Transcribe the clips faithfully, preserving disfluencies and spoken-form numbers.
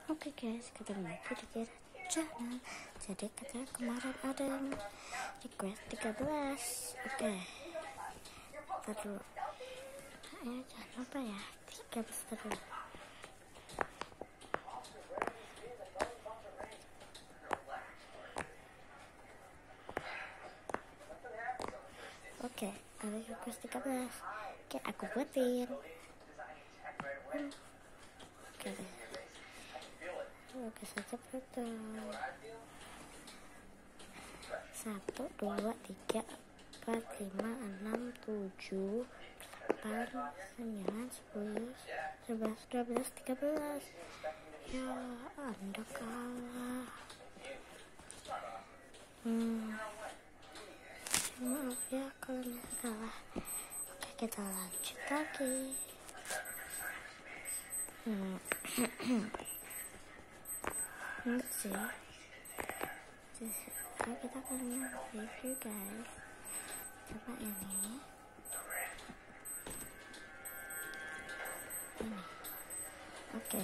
Oke guys, ketemu lagi di Kira channel. Jadi katanya kemarin ada yang request tiga belas. Oke, ntar dulu. Eh, jangan lupa ya, tiga belas dulu. Oke, ada request tiga belas. Oke, aku buatin. Hmm. Oke deh. Oke saja foto. Satu, dua, tiga, empat, lima, enam, tujuh, delapan, sembilan, sepuluh, sebelas, dua belas, tiga belas. Ya, Anda kalah. Hmm. Maaf ya kalau Anda kalah. Oke, kita lanjut lagi. Hmm. Enggak sih. Jadi kita akan review guys. Coba ini. Ini. Oke.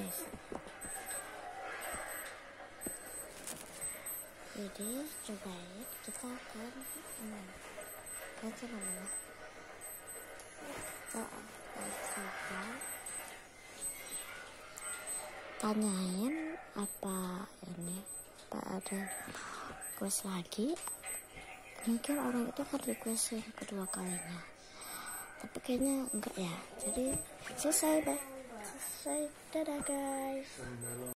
Jadi cobain kita akan hmm, baca namanya. Kita akan coba tanyain apa ini, apa ada request lagi. Mungkin orang itu akan request yang kedua kalinya, tapi kayaknya enggak ya. Jadi selesai deh, selesai. Dadah guys.